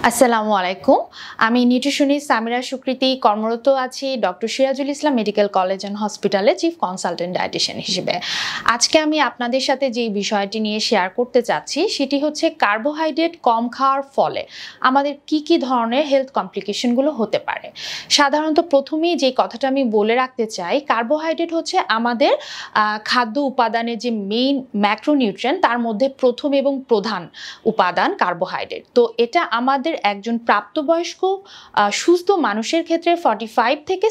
আসসালামু আলাইকুম। আমি নিউট্রিশনিস্ট সামিরা সুকৃতি কর্মরত আছি doctor Sirajul Islam medical college and হসপিটালে চিফ কনসালটেন্ট ডায়েটিশিয়ান হিসেবে। আজকে আমি আপনাদের সাথে যে বিষয়টি নিয়ে শেয়ার করতে চাচ্ছি সেটি হচ্ছে কার্বোহাইড্রেট কম খাওয়ার ফলে আমাদের কি ধরনের হেলথ কমপ্লিকেশনগুলো হতে পারে। সাধারণত প্রথমেই যে কথাটা আমি বলে রাখতে চাই, কার্বোহাইড্রেট হচ্ছে আমাদের খাদ্য উপাদানের যে মেইন ম্যাক্রোনিউট্রিয়েন্ট তার মধ্যে প্রথম এবং প্রধান উপাদান কার্বোহাইড্রেট। তো এটা আমাদের একজন প্রাপ্তবয়স্ক সুস্থ মানুষের ক্ষেত্রে 45 থেকে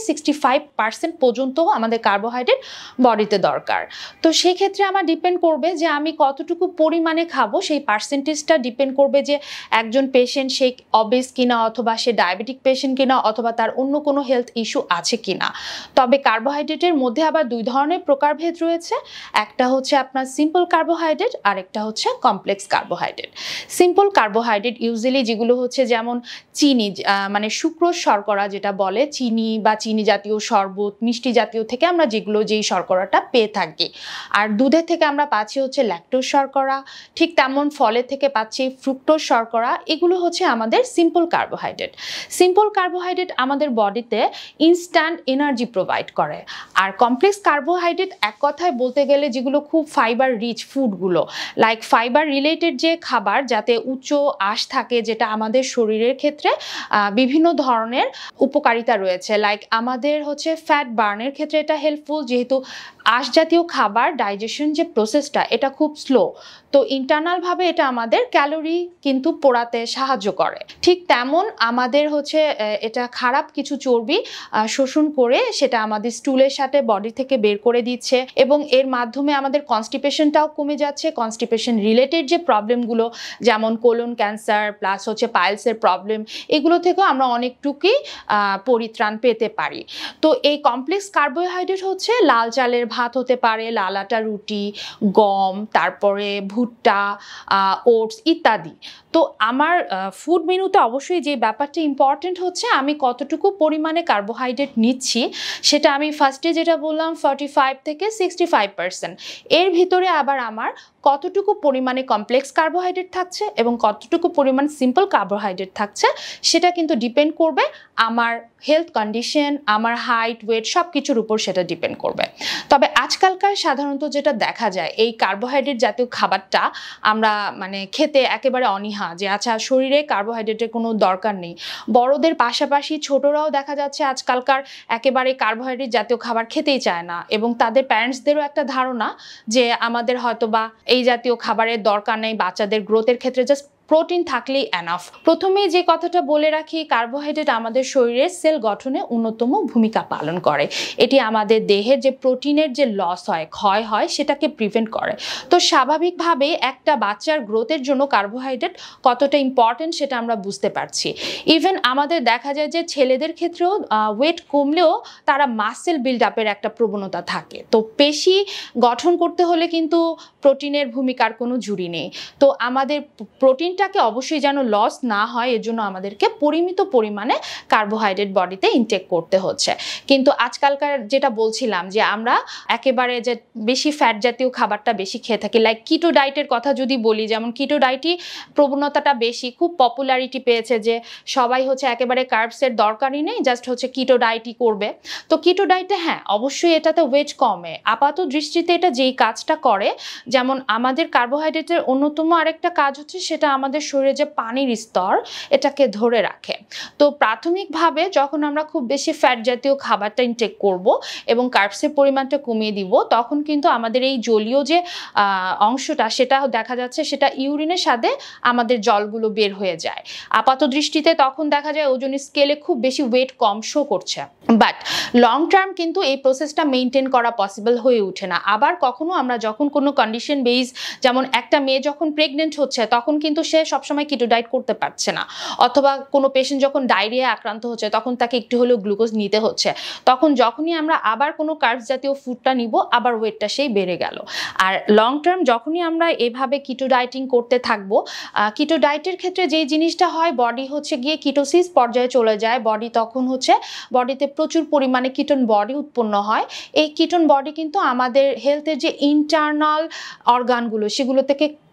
65% পর্যন্ত আমাদের কার্বোহাইড্রেট বডিতে দরকার। তো সেক্ষেত্রে আমার ডিপেন্ড করবে যে আমি কতটুকু পরিমাণে খাবো, সেই পার্সেন্টেজটা ডিপেন্ড করবে যে একজন পেশেন্ট সে অবেস কিনা, অথবা সে ডায়াবেটিক পেশেন্ট কিনা, অথবা তার অন্য কোনো হেলথ ইস্যু আছে কিনা। তবে কার্বোহাইড্রেটের মধ্যে আবার দুই ধরনের প্রকারভেদ রয়েছে। একটা হচ্ছে আপনার সিম্পল কার্বোহাইড্রেট, আর একটা হচ্ছে complex carbohydrate. Simple carbohydrate usually যেগুলো হচ্ছে যেমন চিনি, মানে সুক্রোজ শর্করা যেটা বলে, চিনি বা চিনি জাতীয় শরবত, মিষ্টি জাতীয় থেকে আমরা যেই শর্করাটা পেয়ে থাকি। আর দুধের থেকে আমরা পাচ্ছি হচ্ছে ল্যাকটোজ শর্করা, ঠিক তেমন ফলের থেকে পাচ্ছি ফ্রুক্টোজ শর্করা। এগুলো হচ্ছে আমাদের সিম্পল কার্বোহাইড্রেট। সিম্পল কার্বোহাইড্রেট আমাদের বডিতে ইনস্ট্যান্ট এনার্জি প্রোভাইড করে। আর কমপ্লেক্স কার্বোহাইড্রেট এক কথায় বলতে গেলে যেগুলো খুব ফাইবার রিচ ফুডগুলো, লাইক ফাইবার রিলেটেড যে খাবার যাতে উচ্চ আঁশ থাকে, যেটা আমাদের শরীরের ক্ষেত্রে বিভিন্ন ধরনের উপকারিতা রয়েছে। লাইক আমাদের হচ্ছে ফ্যাট বার্নের ক্ষেত্রে এটা হেল্পফুল, যেহেতু আঁশ জাতীয় খাবার ডাইজেশন যে প্রসেসটা এটা খুব স্লো, তো ইন্টারনালভাবে এটা আমাদের ক্যালোরি কিন্তু পোড়াতে সাহায্য করে। ঠিক তেমন আমাদের হচ্ছে এটা খারাপ কিছু চর্বি শোষণ করে সেটা আমাদের স্টুলের সাথে বডি থেকে বের করে দিচ্ছে, এবং এর মাধ্যমে আমাদের কনস্টিপেশনটাও কমে যাচ্ছে। কনস্টিপেশন রিলেটেড যে প্রবলেমগুলো, যেমন কোলন ক্যান্সার প্লাস হচ্ছে পাইলসের প্রবলেম, এগুলো থেকেও আমরা অনেকটুকুই পরিত্রাণ পেতে পারি। তো এই কমপ্লেক্স কার্বোহাইড্রেট হচ্ছে লাল চালের ভাত হতে পারে, লাল আটা রুটি, গম, তারপরে ভুট্টা, ওটস ইত্যাদি। তো আমার ফুড মেনুতে অবশ্যই যে ব্যাপারটা ইম্পর্টেন্ট হচ্ছে আমি কতটুকু পরিমাণে কার্বোহাইড্রেট নিচ্ছি, সেটা আমি ফার্স্টে যেটা বললাম 45 থেকে 65%। এর ভিতরে আবার আমার কতটুকু পরিমাণে কমপ্লেক্স কার্বোহাইড্রেট থাকছে এবং কতটুকু পরিমাণ সিম্পল কার্বোহাইড্রেট থাকছে, সেটা কিন্তু ডিপেন্ড করবে আমার হেলথ কন্ডিশন, আমার হাইট, ওয়েট সব কিছুর উপর সেটা ডিপেন্ড করবে। তবে আজকালকার সাধারণত যেটা দেখা যায়, এই কার্বোহাইড্রেট জাতীয় খাবারটা আমরা মানে খেতে একেবারে অনীহা, যে আচ্ছা শরীরে কার্বোহাইড্রেটের কোনো দরকার নেই। বড়দের পাশাপাশি ছোটরাও দেখা যাচ্ছে আজকালকার একেবারে কার্বোহাইড্রেট জাতীয় খাবার খেতেই চায় না, এবং তাদের প্যারেন্টসদেরও একটা ধারণা যে আমাদের হয়তোবা এই জাতীয় খাবারের দরকার নেই, বাচ্চাদের গ্রোথের ক্ষেত্রে জাস্ট প্রোটিন থাকলেই এনাফ। প্রথমেই যে কথাটা বলে রাখি, কার্বোহাইড্রেট আমাদের শরীরের সেল গঠনে অন্যতম ভূমিকা পালন করে। এটি আমাদের দেহের যে প্রোটিনের যে লস হয়, ক্ষয় হয়, সেটাকে প্রিভেন্ট করে। তো স্বাভাবিকভাবে একটা বাচ্চার গ্রোথের জন্য কার্বোহাইড্রেট কতটা ইম্পর্টেন্ট সেটা আমরা বুঝতে পারছি। ইভেন আমাদের দেখা যায় যে ছেলেদের ক্ষেত্রেও ওয়েট কমলেও তারা মাসেল বিল্ড আপের একটা প্রবণতা থাকে। তো পেশি গঠন করতে হলে কিন্তু প্রোটিনের ভূমিকার কোনো জুড়ি নেই। তো আমাদের প্রোটিনটাকে অবশ্যই যেন লস না হয়, এর জন্য আমাদেরকে পরিমিত পরিমাণে কার্বোহাইড্রেট বডিতে ইনটেক করতে হচ্ছে। কিন্তু আজকালকার যেটা বলছিলাম যে আমরা একেবারে যে বেশি ফ্যাট জাতীয় খাবারটা বেশি খেয়ে থাকি, লাইক কিটো ডায়েটের কথা যদি বলি, যেমন কিটো ডায়েটই প্রবণতাটা বেশি, খুব পপুলারিটি পেয়েছে যে সবাই হচ্ছে একেবারে কার্বসের দরকারই নেই, জাস্ট হচ্ছে কিটো ডায়েটই করবে। তো কিটো ডায়েটে হ্যাঁ অবশ্যই এটাতে ওয়েট কমে, আপাত দৃষ্টিতে এটা যেই কাজটা করে, যেমন আমাদের কার্বোহাইড্রেটের অন্যতম আরেকটা কাজ হচ্ছে সেটা আমাদের শরীরে যে পানির স্তর এটাকে ধরে রাখে। তো প্রাথমিকভাবে যখন আমরা খুব বেশি ফ্যাট জাতীয় খাবারটা ইনটেক করব এবং কার্বসের পরিমাণটা কমিয়ে দিব, তখন কিন্তু আমাদের এই জলীয় যে অংশটা সেটা দেখা যাচ্ছে সেটা ইউরিনের সাথে আমাদের জলগুলো বের হয়ে যায়। আপাত দৃষ্টিতে তখন দেখা যায় ওজন স্কেলে খুব বেশি ওয়েট কম শো করছে, বাট লং টার্ম কিন্তু এই প্রসেসটা মেনটেন করা পসিবল হয়ে ওঠে না। আবার কখনো আমরা যখন কোনো কন্ডিশন বেস, যেমন একটা মেয়ে যখন প্রেগনেন্ট হচ্ছে তখন কিন্তু সে সবসময় কিটো ডায়েট করতে পারছে না, অথবা কোনো পেশেন্ট যখন ডায়রিয়া আক্রান্ত হচ্ছে তখন তাকে একটু হলেও গ্লুকোজ নিতে হচ্ছে, তখন যখনই আমরা আবার কোনো কার্বস জাতীয় ফুডটা নিব আবার ওয়েটটা সেই বেড়ে গেল। আর লং টার্ম যখনই আমরা এভাবে কিটো ডায়েটিং করতে থাকবো, কিটো ডায়েটের ক্ষেত্রে যেই জিনিসটা হয়, বডি হচ্ছে গিয়ে কিটোসিস পর্যায়ে চলে যায়, বডি তখন হচ্ছে বডিতে প্রচুর পরিমাণে কিটোন বডি উৎপন্ন হয়। এই কিটোন বডি কিন্তু আমাদের হেলথের যে ইন্টারনাল অর্গানগুলো সেগুলো থেকে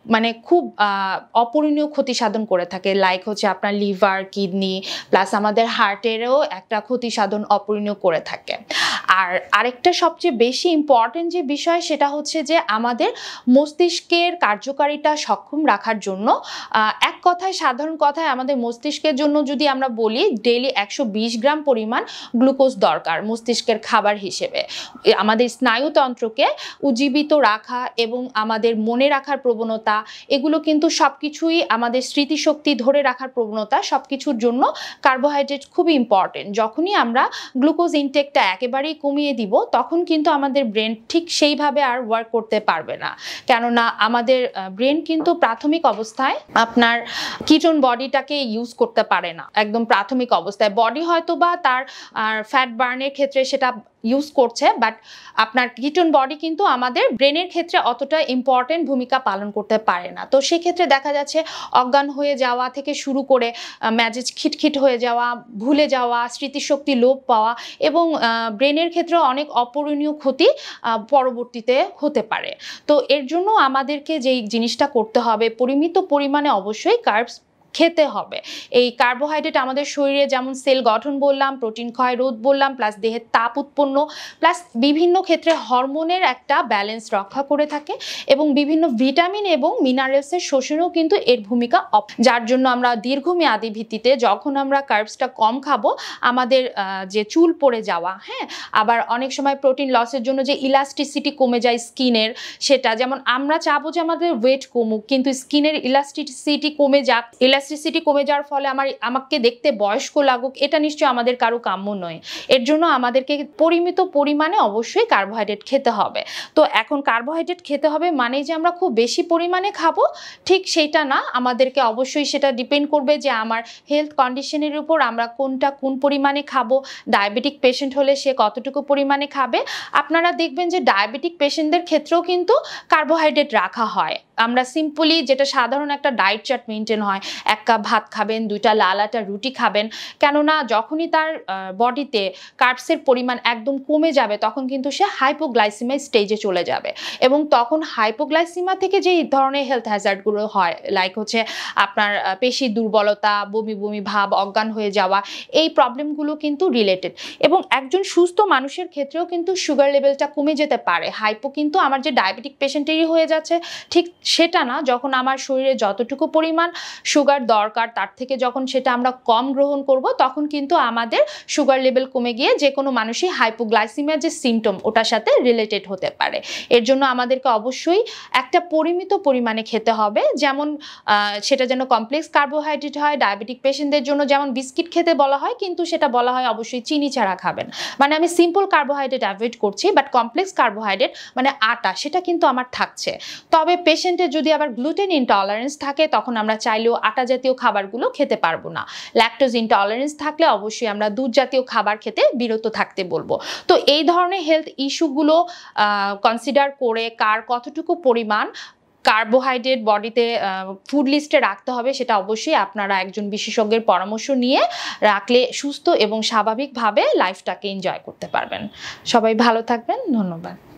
মানে খুব অপূরণীয় ক্ষতি সাধন করে থাকে, লাইক হচ্ছে আপনার লিভার, কিডনি প্লাস আমাদের হার্টেরও একটা ক্ষতি সাধন অপূরণীয় করে থাকে। আর আরেকটা সবচেয়ে বেশি ইম্পর্টেন্ট যে বিষয় সেটা হচ্ছে যে আমাদের মস্তিষ্কের কার্যকারিতা সক্ষম রাখার জন্য এক কথায়, সাধারণ কথায় আমাদের মস্তিষ্কের জন্য যদি আমরা বলি ডেইলি 120 গ্রাম পরিমাণ গ্লুকোজ দরকার মস্তিষ্কের খাবার হিসেবে। আমাদের স্নায়ুতন্ত্রকে উজ্জীবিত রাখা এবং আমাদের মনে রাখার প্রবণতা, এগুলো কিন্তু সবকিছুই, আমাদের স্মৃতিশক্তি ধরে রাখার প্রবণতা, সবকিছুর জন্য কার্বোহাইড্রেট খুবই ইম্পর্টেন্ট। যখনই আমরা গ্লুকোজ ইনটেকটা একেবারেই কমিয়ে দিব তখন কিন্তু আমাদের ব্রেন ঠিক সেইভাবে আর ওয়ার্ক করতে পারবে না, কেননা আমাদের ব্রেন কিন্তু প্রাথমিক অবস্থায় আপনার কিটোন বডিটাকে ইউজ করতে পারে না। একদম প্রাথমিক অবস্থায় বডি হয়তো বা তার ফ্যাট বার্নের ক্ষেত্রে সেটা ইউজ করছে, বাট আপনার কিটোন বডি কিন্তু আমাদের ব্রেনের ক্ষেত্রে অতটা ইম্পর্টেন্ট ভূমিকা পালন করতে পারে না। তো সেক্ষেত্রে দেখা যাচ্ছে অজ্ঞান হয়ে যাওয়া থেকে শুরু করে মেজাজ খিটখিট হয়ে যাওয়া, ভুলে যাওয়া, স্মৃতিশক্তি লোপ পাওয়া এবং ব্রেনের ক্ষেত্রে অনেক অপূরণীয় ক্ষতি পরবর্তীতে হতে পারে। তো এর জন্য আমাদেরকে যেই জিনিসটা করতে হবে, পরিমিত পরিমাণে অবশ্যই কার্বস খেতে হবে। এই কার্বোহাইড্রেট আমাদের শরীরে যেমন সেল গঠন বললাম, প্রোটিন ক্ষয় রোধ বললাম, প্লাস দেহের তাপ উৎপন্ন, প্লাস বিভিন্ন ক্ষেত্রে হরমোনের একটা ব্যালেন্স রক্ষা করে থাকে এবং বিভিন্ন ভিটামিন এবং মিনারেলসের শোষণেও কিন্তু এর ভূমিকা, যার জন্য আমরা দীর্ঘমেয়াদী ভিত্তিতে যখন আমরা কার্বসটা কম খাবো আমাদের যে চুল পড়ে যাওয়া, হ্যাঁ, আবার অনেক সময় প্রোটিন লসের জন্য যে ইলাস্টিসিটি কমে যায় স্কিনের, সেটা যেমন আমরা চাবো যে আমাদের ওয়েট কমুক কিন্তু স্কিনের ইলাস্টিসিটি কমে যাক, ইলাস্টিসিটি কমে যাওয়ার ফলে আমাকে দেখতে বয়স্ক লাগুক, এটা নিশ্চয়ই আমাদের কারো কাম্য নয়। এর জন্য আমাদেরকে পরিমিত পরিমাণে অবশ্যই কার্বোহাইড্রেট খেতে হবে। তো এখন কার্বোহাইড্রেট খেতে হবে মানে যে আমরা খুব বেশি পরিমাণে খাবো ঠিক সেইটা না, আমাদেরকে অবশ্যই সেটা ডিপেন্ড করবে যে আমার হেলথ কন্ডিশনের উপর আমরা কোনটা কোন পরিমাণে খাবো। ডায়াবেটিক পেশেন্ট হলে সে কতটুকু পরিমাণে খাবে। আপনারা দেখবেন যে ডায়াবেটিক পেশেন্টদের ক্ষেত্রেও কিন্তু কার্বোহাইড্রেট রাখা হয়। আমরা সিম্পলি যেটা সাধারণ একটা ডায়েট চার্ট মেনটেন হয়, 1 কাপ ভাত খাবেন, 2টা লাল আটা রুটি খাবেন, কেননা যখনই তার বডিতে কার্বসের পরিমাণ একদম কমে যাবে তখন কিন্তু সে হাইপোগ্লাইসিমা স্টেজে চলে যাবে এবং তখন হাইপোগ্লাইসিমা থেকে যে ধরনের হেলথ হ্যাজার্ডগুলো হয়, লাইক হচ্ছে আপনার পেশির দুর্বলতা, বমি বমি ভাব, অজ্ঞান হয়ে যাওয়া, এই প্রবলেমগুলো কিন্তু রিলেটেড। এবং একজন সুস্থ মানুষের ক্ষেত্রেও কিন্তু সুগার লেভেলটা কমে যেতে পারে। হাইপো কিন্তু আমার যে ডায়াবেটিক পেশেন্টেরই হয়ে যাচ্ছে ঠিক সেটা না, যখন আমার শরীরে যতটুকু পরিমাণ সুগার দরকার তার থেকে যখন সেটা আমরা কম গ্রহণ করব তখন কিন্তু আমাদের সুগার লেভেল কমে গিয়ে যে কোনো মানুষই হাইপোগ্লাইসিমিয়ার যে সিমটম ওটার সাথে রিলেটেড হতে পারে। এর জন্য আমাদেরকে অবশ্যই একটা পরিমিত পরিমাণে খেতে হবে, যেমন সেটা যেন কমপ্লেক্স কার্বোহাইড্রেট হয়। ডায়াবেটিক পেশেন্টদের জন্য যেমন বিস্কিট খেতে বলা হয় কিন্তু সেটা বলা হয় অবশ্যই চিনি ছাড়া খাবেন, মানে আমি সিম্পল কার্বোহাইড্রেট অ্যাভয়েড করছি, বাট কমপ্লেক্স কার্বোহাইড্রেট মানে আটা সেটা কিন্তু আমার থাকছে। তবে পেশেন্টের যদি আবার গ্লুটেন ইনটলারেন্স থাকে তখন আমরা চাইলেও আটা জাতীয় খাবারগুলো খেতে পারবো না। ল্যাকটোজ ইনটলারেন্স থাকলে অবশ্যই আমরা দুধ জাতীয় খাবার খেতে বিরত থাকতে বলবো। তো এই ধরনের হেলথ ইস্যুগুলো কনসিডার করে কার কতটুকু পরিমাণ কার্বোহাইড্রেট বডিতে ফুড লিস্টে রাখতে হবে সেটা অবশ্যই আপনারা একজন বিশেষজ্ঞের পরামর্শ নিয়ে রাখলে সুস্থ এবং স্বাভাবিকভাবে লাইফটাকে এনজয় করতে পারবেন। সবাই ভালো থাকবেন, ধন্যবাদ।